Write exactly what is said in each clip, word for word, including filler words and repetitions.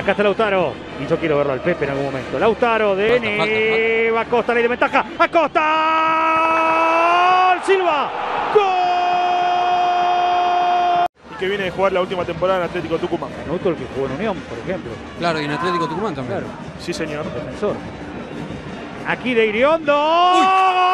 Acá está Lautaro. Y yo quiero verlo al Pepe en algún momento. Lautaro de N. Va Acosta, ley de ventaja. ¡Acosta! ¡Silva! ¡Gol! Y que viene de jugar la última temporada en Atlético Tucumán. Canuto, el que jugó en Unión, por ejemplo. Claro, y en Atlético Tucumán también. Claro. Sí, señor. Defensor. Aquí de Iriondo. ¡Gol!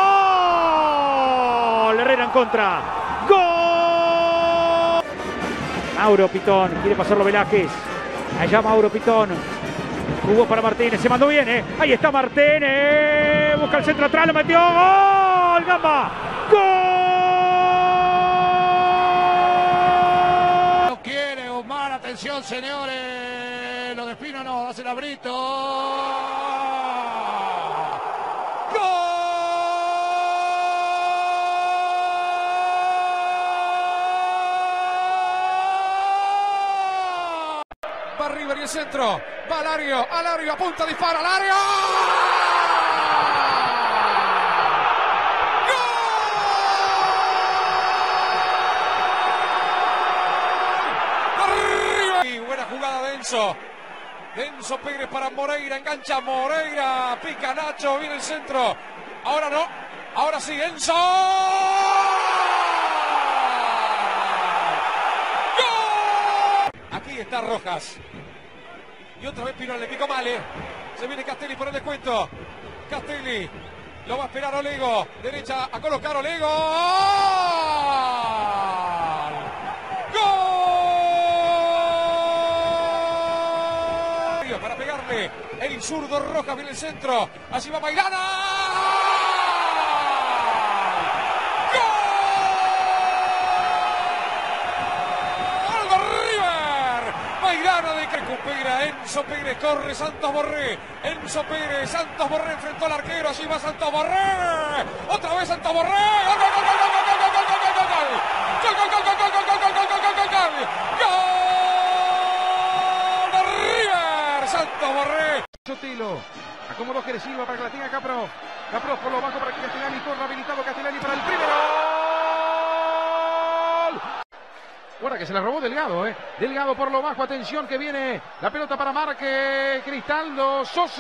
Herrera en contra. ¡Gol! Mauro Pitón. Quiere pasarlo Velázquez. Allá Mauro Pitón. Jugó para Martínez. Se mandó bien, ¿eh? Ahí está Martínez. Busca el centro atrás. Lo metió. ¡Gol! Gamba. ¡Gol! No quiere Omar. Atención, señores. Lo de Espino no. Hace el abrito. Va River y el centro. Va Alario. Alario apunta, dispara. Alario. ¡Gol! Arriba. Y buena jugada de Enzo. Enzo Pérez para Moreira. Engancha Moreira. Pica Nacho. Viene el centro. Ahora no. Ahora sí. Enzo. Aquí está Rojas. Y otra vez Pino le picó Male. Se viene Castelli por el descuento. Castelli. Lo va a esperar Olego. Derecha a colocar Olego. ¡Gol! Para pegarle. El zurdo Rojas viene el centro. Allí va Maidana. Maidana de que recupera Enzo Pérez, corre Santos Borré, Enzo Pérez, Santos Borré enfrentó al arquero, allí va Santos Borré, otra vez Santos Borré, gol, gol, gol, gol, gol, gol, gol, gol, gol, gol, gol, gol, gol, gol, gol, gol, gol, gol, gol, River, Santos Borré. Sotelo, acomodó Jerez Silva para que la tenga Caprof, Caprof por lo bajo para que Castellani corra, habilitado Castellani para el primero. Ahora que se la robó Delgado, ¿eh? Delgado por lo bajo, atención que viene la pelota para Marque, Cristaldo, Sosa.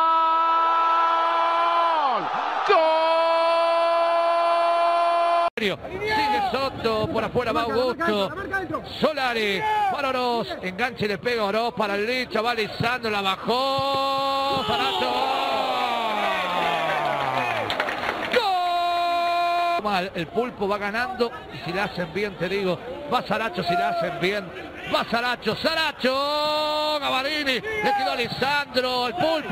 ¡Gol! Sigue Soto, por afuera va Augusto. Solari, para Oroz, enganche le pega Oroz para el derecha, va Lisandro, la bajó. Zaracho. Mal, el Pulpo va ganando y si la hacen bien, te digo, va Zaracho si la hacen bien, va Zaracho, Zaracho, Gavarini, le quedó a Lisandro, el Pulpo.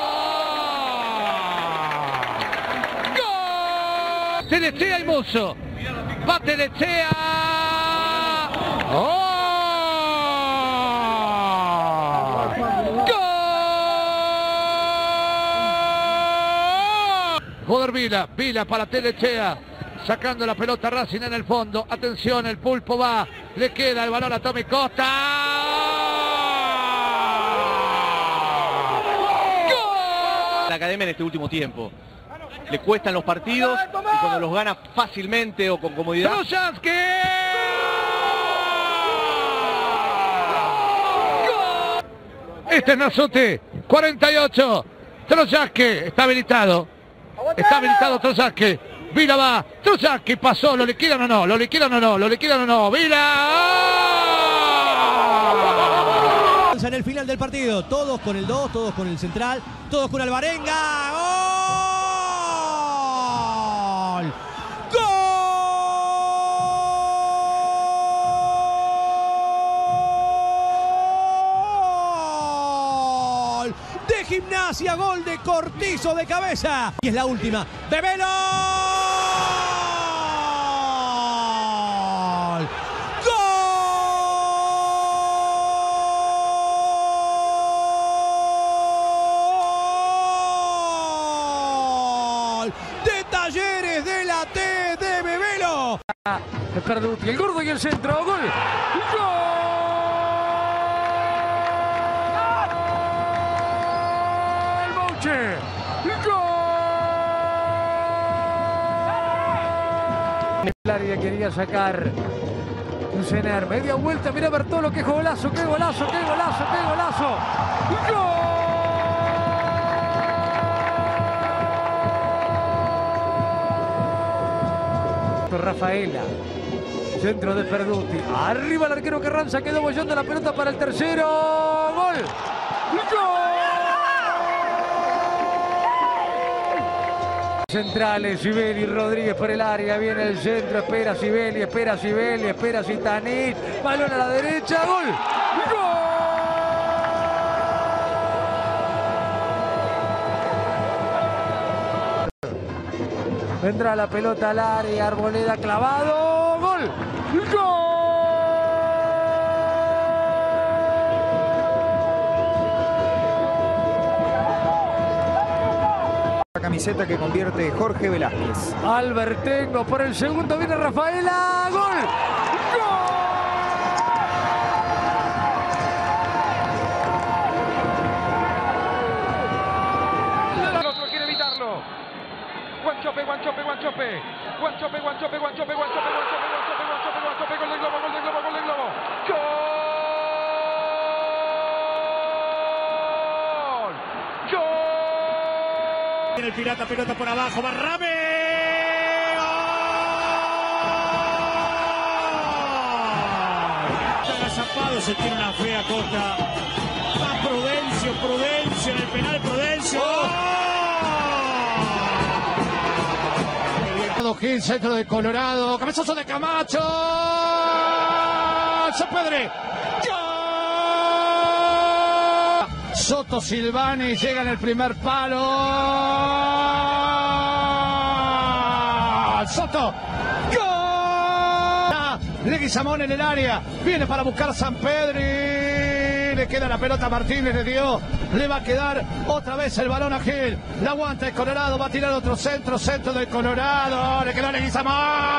¡Gol! Telechea y Musso, va Telechea. ¡Oh! ¡Gol! Joder Vila, Vila para Telechea. Sacando la pelota Racing en el fondo. Atención, el Pulpo va. Le queda el balón a Tommy Costa. ¡Gol! La academia en este último tiempo. Le cuestan los partidos y cuando los gana fácilmente o con comodidad. ¡Trojansky! ¡Gol! Este es Nazote. cuarenta y ocho. Trojansky está habilitado. Está habilitado Trojansky. Vila va, Trojansky pasó, ¿lo liquidan o no? ¿Lo liquidan o no? ¿Lo liquidan o no? ¡Vila! En el final del partido, todos con el dos, todos con el central, todos con Alvarenga. ¡Gol! ¡Gol! De Gimnasia, gol de Cortizo de cabeza. Y es la última. ¡Bebelo! De Talleres de la T de Bebelo. El gordo y el centro, gol. ¡Gol! ¡El Bouche! ¡Gol! El área quería sacar Sener, media vuelta, mira Bertolo, qué golazo, qué golazo, qué golazo, qué golazo. ¡Gol! Rafaela, centro de Perduti, arriba el arquero Carranza, quedó bollando la pelota para el tercero. ¡Gol! ¡Gol! Centrales, Sibeli, Rodríguez por el área, viene el centro, espera Sibeli, espera Sibeli, espera Zitanich, balón a la derecha, gol, gol. Vendrá la pelota al área, Arboleda clavado, gol, gol. Camiseta que convierte Jorge Velázquez. Albertengo por el segundo, viene Rafaela, gol. ¡Gol! El otro quiere evitarlo. Guanchope, Guanchope, Guanchope. Guanchope, Guanchope, Guanchope, Guanchope, Guanchope, Guanchope, Guanchope, Guanchope, gol del globo, gol del globo, gol del globo. ¡Gol! ¡Gol! El Pirata, pelota por abajo, Barrame. ¡Gol! Está agazapado, se tiene una fea Costa. Va Prudencio, Prudencio en el penal, Prudencio. ¡Oh! Gil, centro de Colorado, cabezazo de Camacho. Sempedre. Soto Silvani llega en el primer palo. Soto. ¡Gol! Leguizamón en el área. Viene para buscar a Sampedri. Le queda la pelota a Martínez, le dio. Le va a quedar otra vez el balón a Gil. La aguanta el Colorado. Va a tirar otro centro. Centro del Colorado. Le quedó a Leguizamón.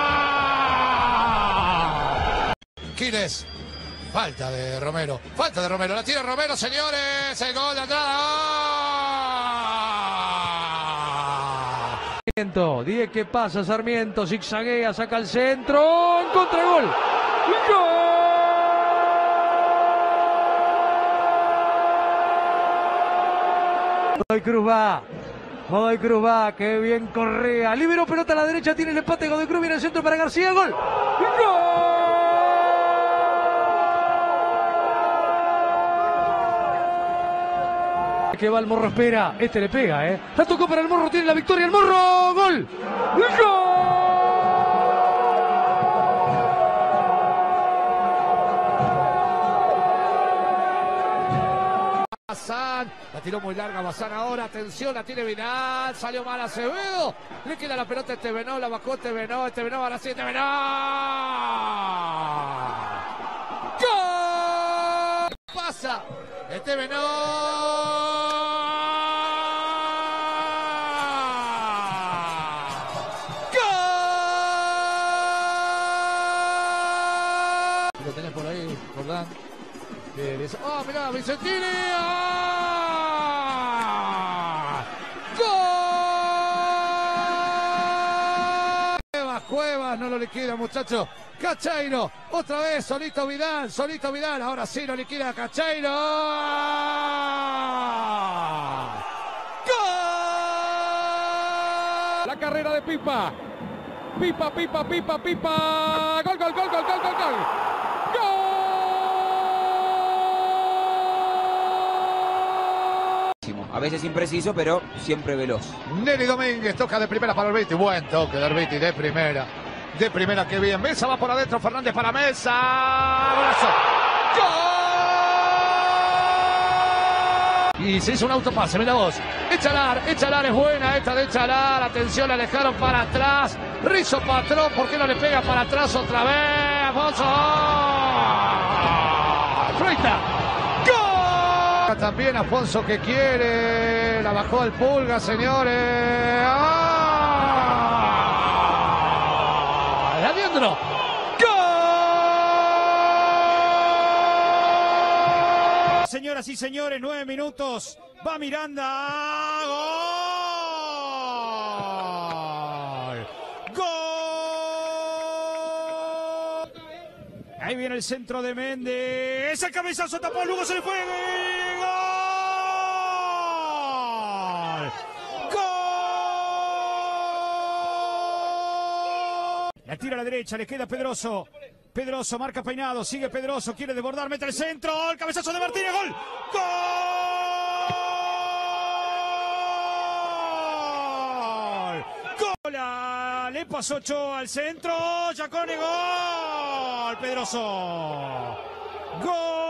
Quiles. Falta de Romero, falta de Romero, la tira Romero, señores, el gol de entrada. Sarmiento, diez que pasa, Sarmiento, zigzaguea, saca el centro, en contra, gol. ¡Gol! Godoy Cruz va, Godoy Cruz va, qué bien Correa, liberó pelota a la derecha, tiene el empate, Godoy Cruz viene el centro para García, gol. ¡Gol! Que va el Morro, espera, este le pega, eh. La tocó para el Morro, tiene la victoria el Morro, gol. ¡Gol! Bazán, la tiró muy larga Bazán ahora, atención, la tiene Vinal, salió mal Acevedo, le queda la pelota a Estebenó, la bajó Estebenó, Estebenó, ahora sí Estebenó. ¡Gol! Pasa, Estebenó. Lo tenés por ahí, Jordán. ¡Oh, mirá, Vicentini! ¡Ah! ¡Gol! Cuevas, Cuevas, no lo liquida, muchachos. Cacheiro, otra vez, solito Vidal, solito Vidal. Ahora sí lo liquida Cacheiro. ¡Gol! La carrera de Pipa. Pipa, Pipa, Pipa, Pipa. Gol, gol, gol, gol, gol, gol, gol. A veces impreciso, pero siempre veloz. Nelly Domínguez toca de primera para Orbiti. Buen toque de Orbiti de primera. De primera, que bien. Mesa va por adentro. Fernández para Mesa. ¡Golazo! ¡Gol! Y se hizo un autopase, mira vos. Echalar, Echalar es buena. Esta de Echalar. Atención, la dejaron para atrás. Rizo Patrón. ¿Por qué no le pega para atrás otra vez? Alfonso. ¡Fruita! También Afonso que quiere, la bajó el Pulga, señores. ¡Ah! ¡La Diendro! ¡Gol! Señoras y señores, nueve minutos. Va Miranda. ¡Gol! ¡Gol! Ahí viene el centro de Méndez. Ese cabezazo tapó, Lugo se le fue. ¡Gol! ¡Gol! La tira a la derecha, le queda Pedroso. Pedroso marca Peinado, sigue Pedroso, quiere desbordar, mete el centro. El cabezazo de Martínez, gol. ¡Gol! ¡Gol! Le pasó Ochoa al centro. Yacone, gol. Pedroso. Gol.